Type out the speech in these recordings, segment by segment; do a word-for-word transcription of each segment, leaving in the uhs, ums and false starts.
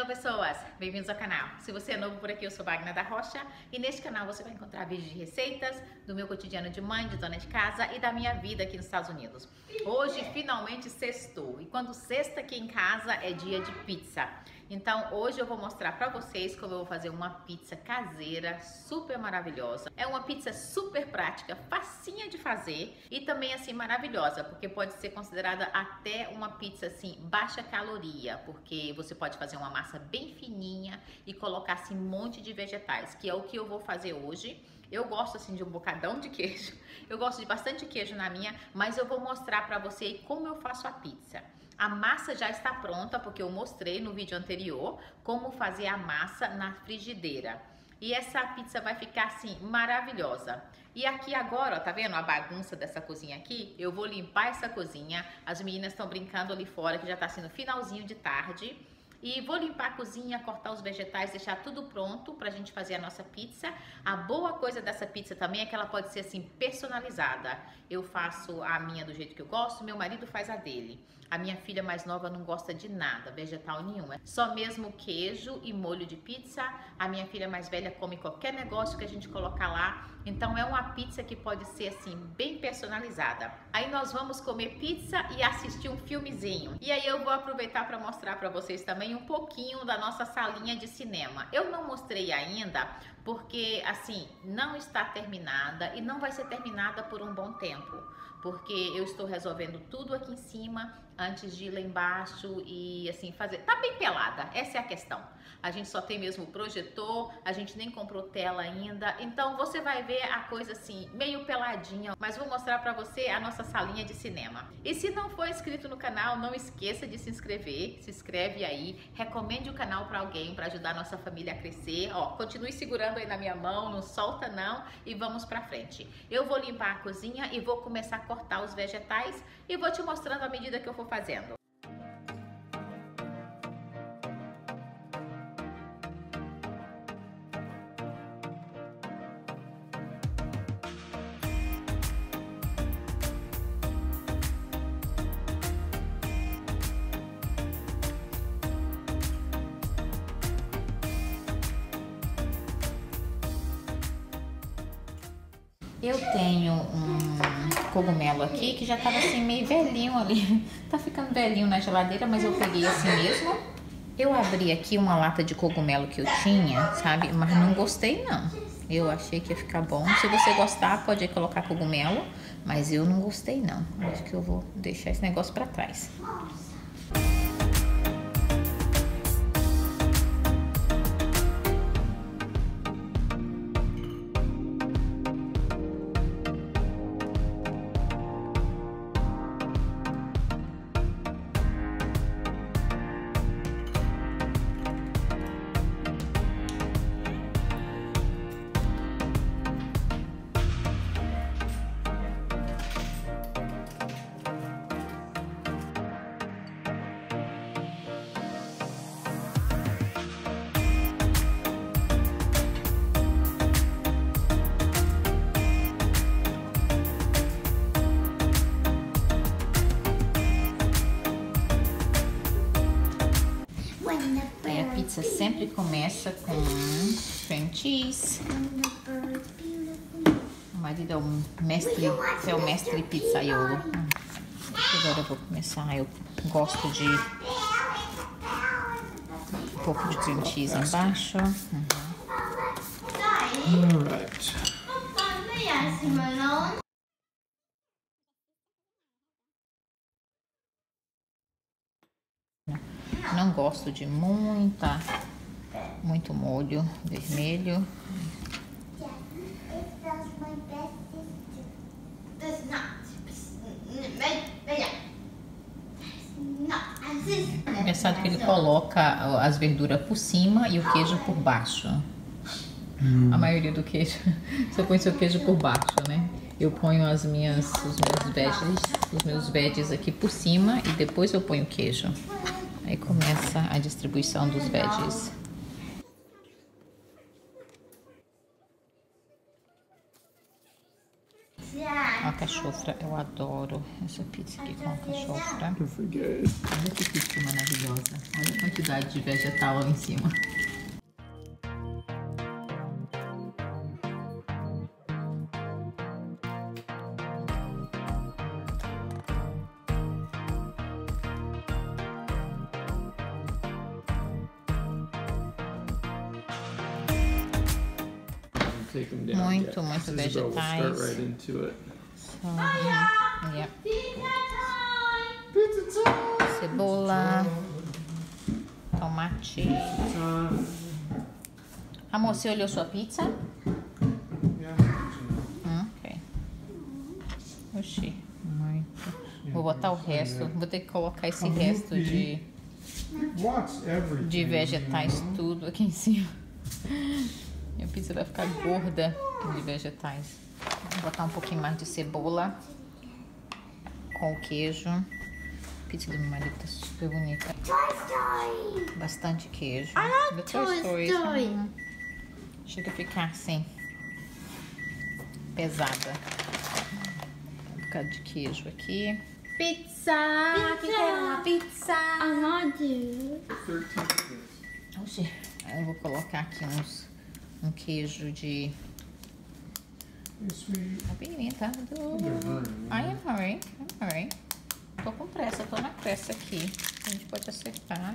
pessoas, bem-vindos ao canal. Se você é novo por aqui, eu sou Wagner da Rocha e neste canal você vai encontrar vídeos de receitas, do meu cotidiano de mãe, de dona de casa e da minha vida aqui nos Estados Unidos. Hoje finalmente sextou e quando sexta aqui em casa é dia de pizza. Então hoje eu vou mostrar pra vocês como eu vou fazer uma pizza caseira super maravilhosa. É uma pizza super prática, facinha de fazer e também assim maravilhosa, porque pode ser considerada até uma pizza assim baixa caloria, porque você pode fazer uma massa bem fininha e colocar assim um monte de vegetais, que é o que eu vou fazer hoje. Eu gosto assim de um bocadão de queijo, eu gosto de bastante queijo na minha, mas eu vou mostrar pra você como eu faço a pizza. A massa já está pronta, porque eu mostrei no vídeo anterior como fazer a massa na frigideira. E essa pizza vai ficar assim, maravilhosa. E aqui agora, ó, tá vendo a bagunça dessa cozinha aqui? Eu vou limpar essa cozinha, as meninas estão brincando ali fora, que já tá sendo finalzinho de tarde. E vou limpar a cozinha, cortar os vegetais, deixar tudo pronto pra gente fazer a nossa pizza. A boa coisa dessa pizza também é que ela pode ser assim, personalizada. Eu faço a minha do jeito que eu gosto, meu marido faz a dele. A minha filha mais nova não gosta de nada, vegetal nenhum. Só mesmo queijo e molho de pizza. A minha filha mais velha come qualquer negócio que a gente colocar lá. Então é uma pizza que pode ser assim, bem personalizada. Aí nós vamos comer pizza e assistir um filmezinho. E aí eu vou aproveitar para mostrar para vocês também um pouquinho da nossa salinha de cinema. Eu não mostrei ainda porque assim, não está terminada e não vai ser terminada por um bom tempo. Porque eu estou resolvendo tudo aqui em cima antes de ir lá embaixo e assim fazer. Tá bem pelada, essa é a questão. A gente só tem mesmo o projetor, a gente nem comprou tela ainda. Então você vai ver a coisa assim, meio peladinha. Mas vou mostrar pra você a nossa salinha de cinema. E se não for inscrito no canal, não esqueça de se inscrever. Se inscreve aí, recomende o canal pra alguém, pra ajudar a nossa família a crescer. Ó, continue segurando aí na minha mão, não solta não e vamos pra frente. Eu vou limpar a cozinha e vou começar a cortar os vegetais e vou te mostrando à medida que eu for fazendo. Eu tenho um cogumelo aqui que já tava assim meio velhinho ali. Tá ficando velhinho na geladeira, mas eu peguei assim mesmo. Eu abri aqui uma lata de cogumelo que eu tinha, sabe? Mas não gostei não. Eu achei que ia ficar bom. Se você gostar, pode colocar cogumelo. Mas eu não gostei não. Acho que eu vou deixar esse negócio pra trás. A pizza sempre começa com cream cheese. O marido é o mestre, é o mestre pizzaiolo. Agora eu vou começar. Eu gosto de um pouco de cream cheese embaixo. Uhum. Uhum. Não gosto de muita, muito molho vermelho. Engraçado que ele coloca as verduras por cima e o queijo por baixo. Hum. A maioria do queijo, você põe seu queijo por baixo, né? Eu ponho as minhas, os meus veggies, os meus veggies aqui por cima e depois eu ponho o queijo. Aí começa a distribuição dos veggies. Ó, alcachofra, eu adoro essa pizza aqui com alcachofra. Don't forget. Olha que pizza maravilhosa. Olha a quantidade de vegetal lá em cima. Take them down Muito, yet. muito Isabel will vegetais. start right into it. So, yeah. Pizza time! Cebola, tomate. Time. Amor, você olhou sua pizza? Yeah. Hum, ok. Oxi, muito. Vou botar o resto. Vou ter que colocar esse resto de, Watch everything. de vegetais tudo aqui em cima. Minha pizza vai ficar gorda de vegetais. Vou botar um pouquinho mais de cebola com o queijo. A pizza do meu marido tá super bonita. Bastante queijo. Do Toy Story. Hum. Chega a ficar assim, pesada. Um bocado de queijo aqui. Pizza! Quem quer uma pizza? I want to. thirteen minutes. Oxi, eu vou colocar aqui uns, um queijo de... Hey, sweetie. Tá pequenininha, tá? Do... They're hurting. I am hurrying, I'm hurrying. Tô com pressa, tô na pressa aqui. A gente pode acertar.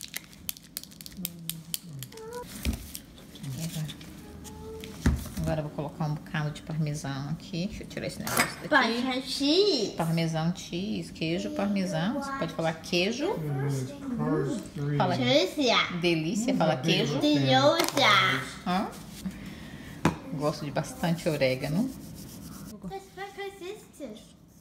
Agora eu vou colocar um bocado de parmesão aqui. Deixa eu tirar esse negócio daqui. But cheese. Parmesão cheese, queijo parmesão. Você pode falar queijo. Cars three. Fala Delícia. delícia, fala queijo. Delícia. Hã? Gosto de bastante orégano. That's my sisters.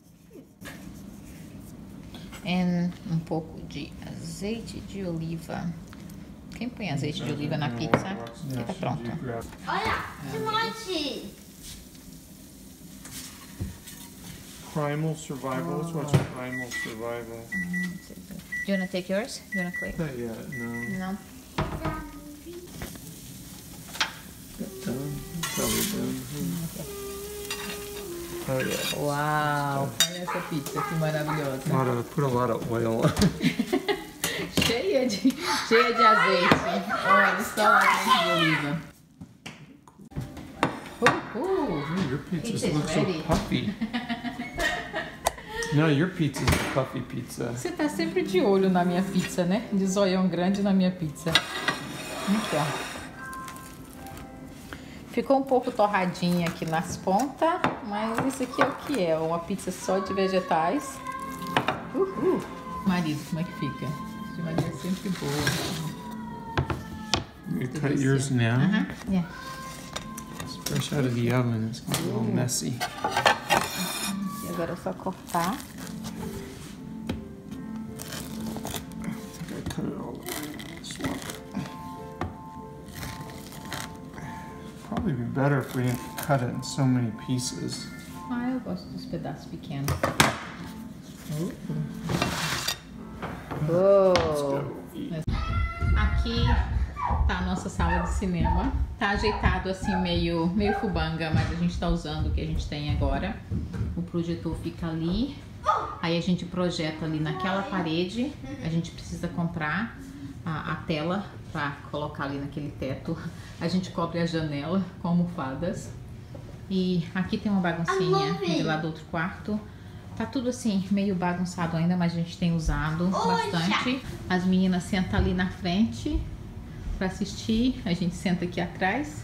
E um pouco de azeite de oliva. Quem põe azeite de oliva na pizza? Aqui tá pronto. Olha, tomate. Primal Survival. Let's watch Primal Survival. Do you wanna take yours? Do you wanna click? Not yet, no. Não. Done. Probably done. Oh yeah. Uau! Olha essa pizza que maravilhosa. A lot of, put a lot of oil on. Cheia de, cheia de azeite. Olha só o azeite de oliva. Uhul! Ooh, your pizza Pizza's looks ready. so puffy. No, your pizza's a puffy pizza. Você tá sempre de olho na minha pizza, né? De zoião grande na minha pizza. Aqui, ó. Ficou um pouco torradinha aqui nas pontas, mas isso aqui é o que é, uma pizza só de vegetais. Uhul. Marido, como é que fica? De maneira sempre boa. You cut yours now. Aham, yeah. It's fresh out of the oven. It's gonna be a little messy. E agora é só cortar. I think I cut it all the way in this one. Probably be better if we didn't cut it in so many pieces. Ah, eu gosto dos pedaços pequenos. Uh. Let's go eat. Aqui tá a nossa sala de cinema. Tá ajeitado assim meio, meio fubanga, mas a gente tá usando o que a gente tem agora. O projetor fica ali. Aí a gente projeta ali naquela parede. A gente precisa comprar a, a tela pra colocar ali naquele teto. A gente cobre a janela com almofadas. E aqui tem uma baguncinha de lá do outro quarto. Tá tudo assim, meio bagunçado ainda, mas a gente tem usado bastante. As meninas sentam ali na frente pra assistir. A gente senta aqui atrás.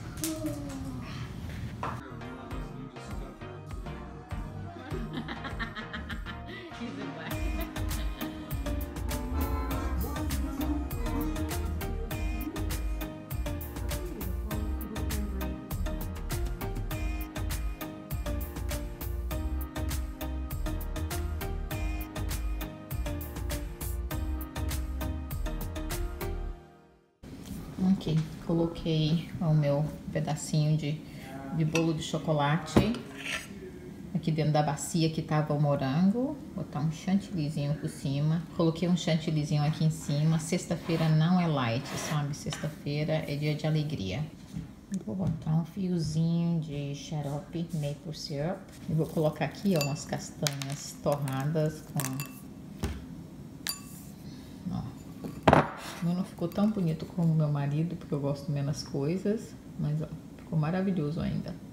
Ok, coloquei o meu pedacinho de, de bolo de chocolate aqui dentro da bacia que tava o morango. Vou botar um chantillyzinho por cima. Coloquei um chantillyzinho aqui em cima. Sexta-feira não é light, sabe? Sexta-feira é dia de alegria. Vou botar um fiozinho de xarope maple syrup. E vou colocar aqui, ó, umas castanhas torradas com... Ó. O meu não ficou tão bonito como o meu marido, porque eu gosto menos coisas. Mas, ó, ficou maravilhoso ainda.